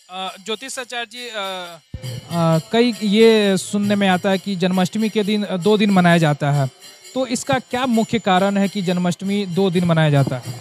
ज्योतिषाचार्य जी, कई ये सुनने में आता है कि जन्माष्टमी के दिन 2 दिन मनाया जाता है, तो इसका क्या मुख्य कारण है कि जन्माष्टमी 2 दिन मनाया जाता है?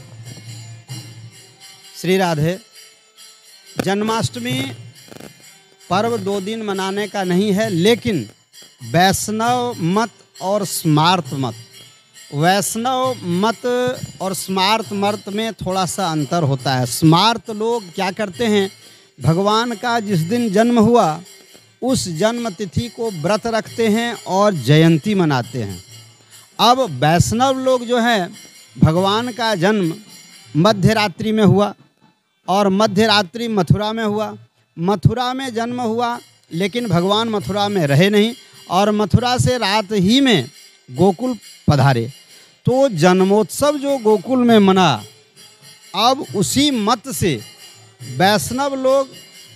श्री राधे। जन्माष्टमी पर्व 2 दिन मनाने का नहीं है, लेकिन वैष्णव मत और स्मार्त मत, वैष्णव मत और स्मार्त मत में थोड़ा सा अंतर होता है। स्मार्त लोग क्या करते हैं, भगवान का जिस दिन जन्म हुआ उस जन्म तिथि को व्रत रखते हैं और जयंती मनाते हैं। अब वैष्णव लोग जो है, भगवान का जन्म मध्य रात्रि में हुआ और मध्य रात्रि मथुरा में हुआ। मथुरा में जन्म हुआ, लेकिन भगवान मथुरा में रहे नहीं और मथुरा से रात ही में गोकुल पधारे। तो जन्मोत्सव जो गोकुल में मना, अब उसी मत से वैष्णव लोग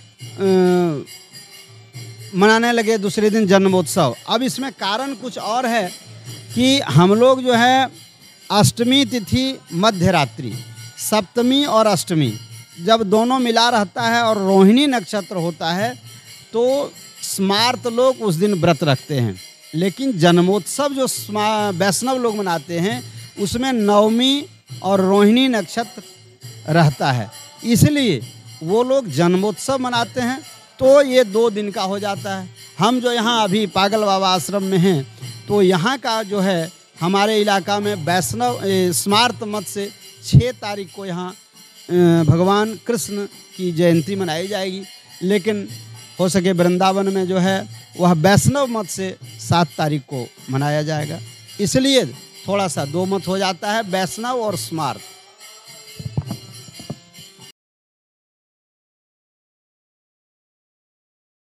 मनाने लगे दूसरे दिन जन्मोत्सव। अब इसमें कारण कुछ और है कि हम लोग जो है अष्टमी तिथि मध्य रात्रि, सप्तमी और अष्टमी जब दोनों मिला रहता है और रोहिणी नक्षत्र होता है तो स्मार्त लोग उस दिन व्रत रखते हैं। लेकिन जन्मोत्सव जो वैष्णव लोग मनाते हैं उसमें नवमी और रोहिणी नक्षत्र रहता है, इसलिए वो लोग जन्मोत्सव मनाते हैं। तो ये 2 दिन का हो जाता है। हम जो यहाँ अभी पागल बाबा आश्रम में हैं, तो यहाँ का जो है हमारे इलाका में वैष्णव स्मार्त मत से 6 तारीख को यहाँ भगवान कृष्ण की जयंती मनाई जाएगी। लेकिन हो सके वृंदावन में जो है वह वैष्णव मत से 7 तारीख को मनाया जाएगा। इसलिए थोड़ा सा 2 मत हो जाता है, वैष्णव और स्मार्त।